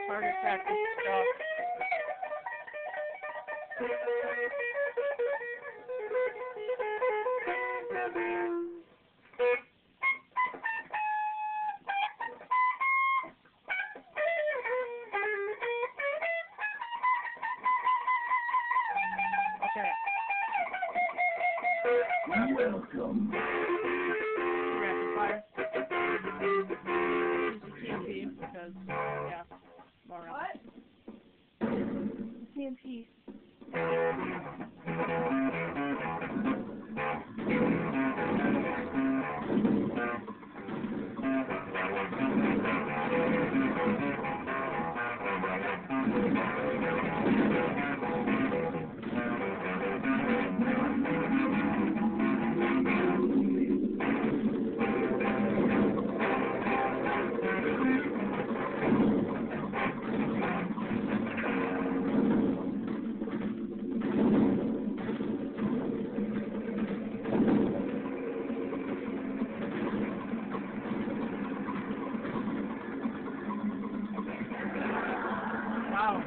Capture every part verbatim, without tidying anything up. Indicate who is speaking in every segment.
Speaker 1: target practice stuff. Okay.
Speaker 2: Welcome.
Speaker 1: Rapid fire. Use the T M P because, yeah, more rounds.
Speaker 3: What? T M P.
Speaker 1: Wow.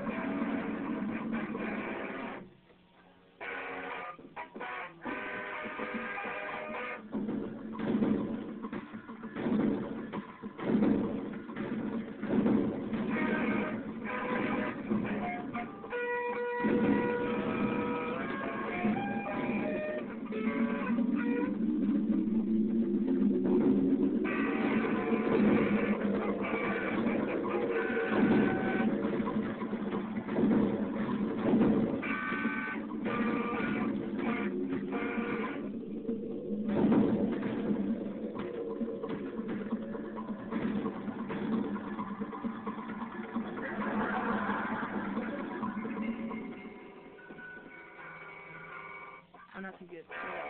Speaker 1: I'm not too good.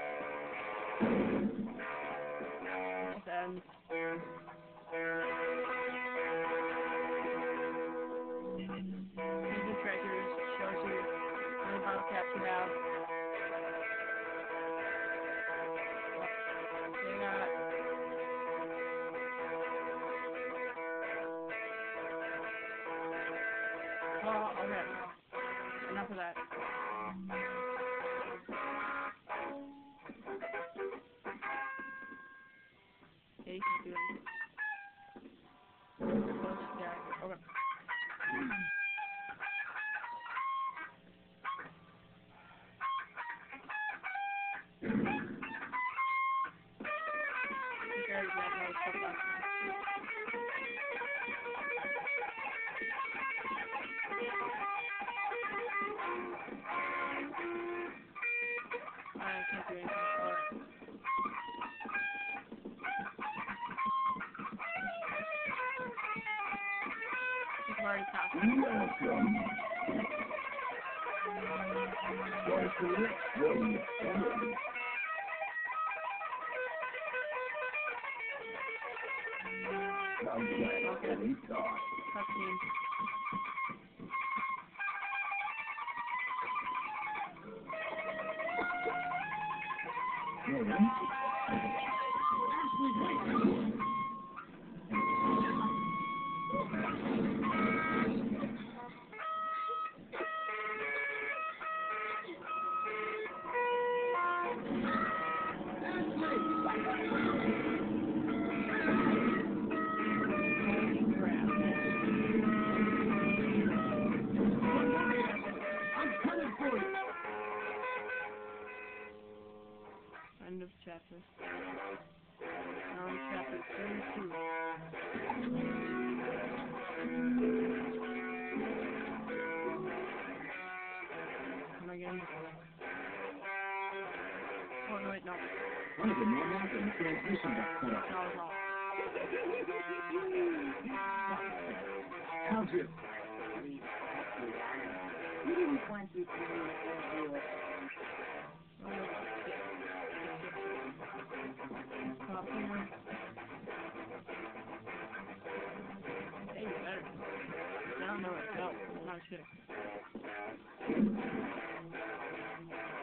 Speaker 1: Then movement trackers shows you how many bottle caps you have. They got oh, okay. Enough of that. Yeah, you can do it. Close, yeah, okay. Compared to that, no, stuff left. I can't do anything. Alright. I've already passed.
Speaker 2: Welcome. What's the next one? I'm glad
Speaker 1: Okay.
Speaker 2: we thought.
Speaker 1: Cutscene. Holy crap.
Speaker 2: I'm coming for you.
Speaker 1: End of chapter. Now in chapter thirty-two. Am I getting... Oh, no, wait, no.
Speaker 2: One of the manuals and the transmission got cut off.
Speaker 1: That was all.
Speaker 2: How's it?
Speaker 3: You didn't want this to be a deal.
Speaker 1: Oh, no. Stop here. Hey, you better. I don't know where to go. I'm not sure.